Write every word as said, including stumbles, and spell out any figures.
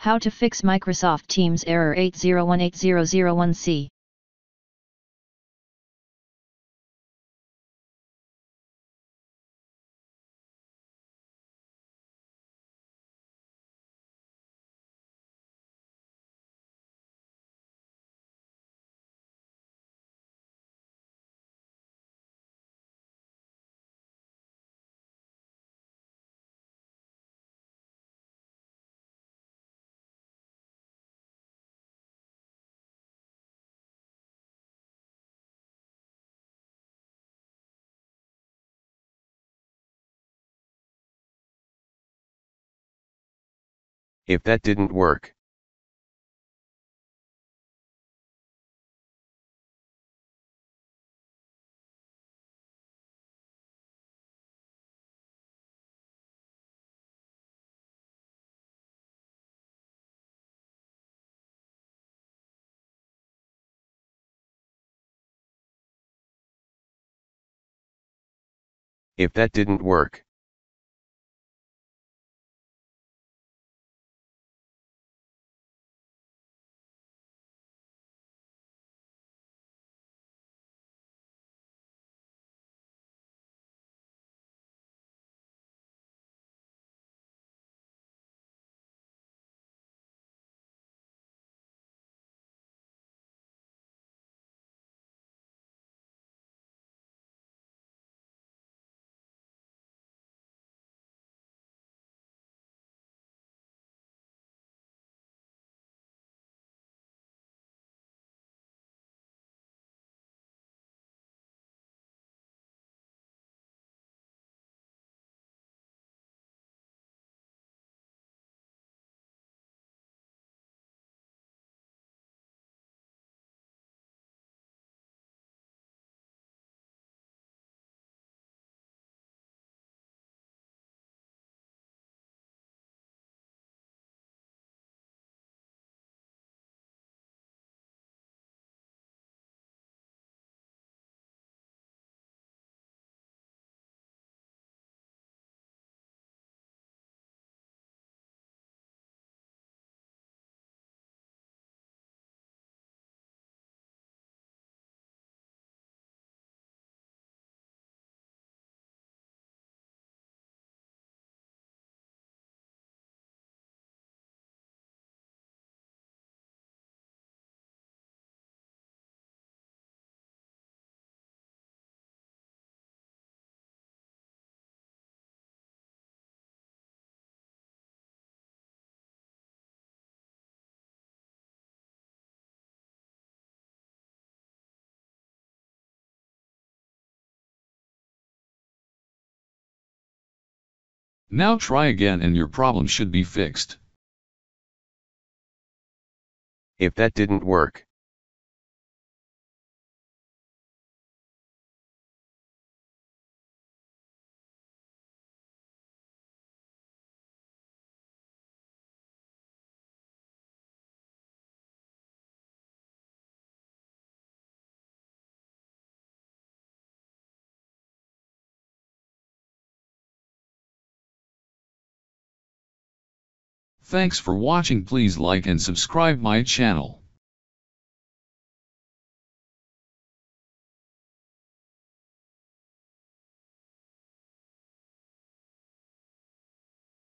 How to fix Microsoft Teams error eight zero one eight zero zero one C. If that didn't work. If that didn't work. Now try again and your problem should be fixed. If that didn't work. Thanks for watching. Please like and subscribe my channel.